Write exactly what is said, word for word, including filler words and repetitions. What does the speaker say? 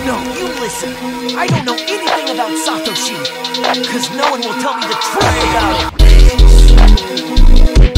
No, you listen. I don't know anything about Satoshi, cause no one will tell me the truth about it.